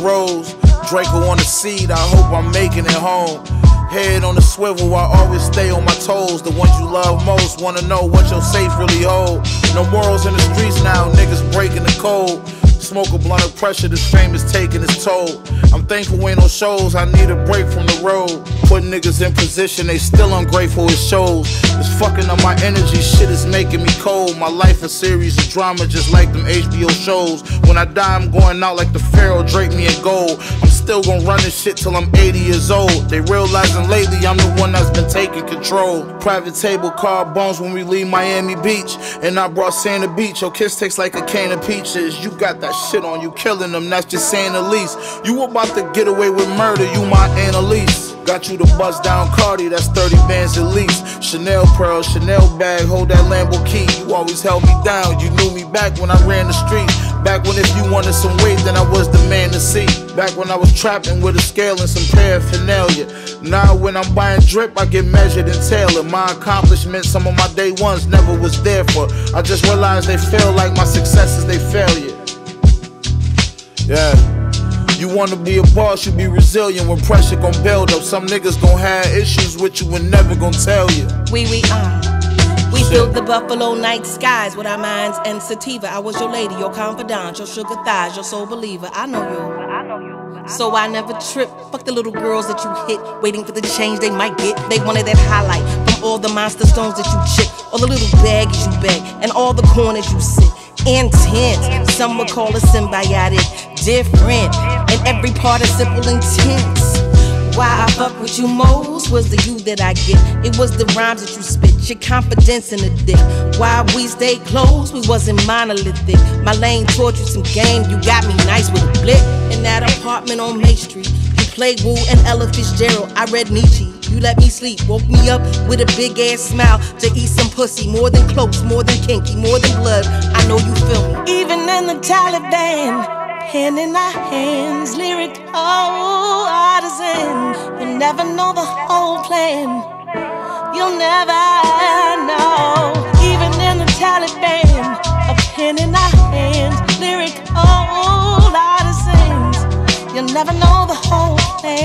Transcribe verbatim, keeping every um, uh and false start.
rose. Draco on the seed, I hope I'm making it home. Head on the swivel, I always stay on my toes. The ones you love most wanna know what your safe really hold. No morals in the streets now, niggas breaking the code. Smoke a blunt of pressure, this fame is taking its toll. I'm thankful ain't no shows, I need a break from the road. Put niggas in position, they still ungrateful, it shows. It's fucking up my energy, shit is making me cold. My life a series of drama just like them H B O shows. When I die I'm going out like the Pharaoh, drape me in gold. I'm still gonna run this shit till I'm eighty years old. They realizing lately I'm the one that's been taking control. Private table, car bones when we leave Miami Beach. And I brought Santa Beach, your kiss tastes like a can of peaches. You got that shit on you, killing them, that's just saying the least. You about to get away with murder, you my Annalise. Got you to bust down Cardi, that's thirty bands at least. Chanel pearl, Chanel bag, hold that Lambo key. You always held me down, you knew me back when I ran the street. Back when if you wanted some weight, then I was the man to see. Back when I was trapping with a scale and some paraphernalia. Now when I'm buying drip, I get measured and tailored. My accomplishments, some of my day ones never was there for. I just realized they feel like my success is they failure. Yeah. You wanna be a boss, you be resilient when pressure gon' build up. Some niggas gon' have issues with you and never gon' tell you. We, we, uh We filled the buffalo night skies with our minds and sativa. I was your lady, your confidant, your sugar thighs, your soul believer. I know you, so I never trip. Fuck the little girls that you hit, waiting for the change they might get. They wanted that highlight from all the monster stones that you chick, all the little baggies you beg, and all the corners you sit. Intense, some would call it symbiotic, different, and every participle intense. Why I fuck with you most was the you that I get. It was the rhymes that you spit, your confidence in the dick. Why we stayed close, we wasn't monolithic. My lane taught you some game, you got me nice with a blick. In that apartment on May Street, you played Wu and Ella Fitzgerald, I read Nietzsche. You let me sleep, woke me up with a big ass smile to eat some pussy. More than close, more than kinky, more than blood, I know you feel me. Even in the Taliban, hand in our hands, lyric, oh, artisan. You'll never know the whole plan, you'll never know. Even in the Taliban, a pen in our hands, lyric, oh, artisans. You'll never know the whole plan.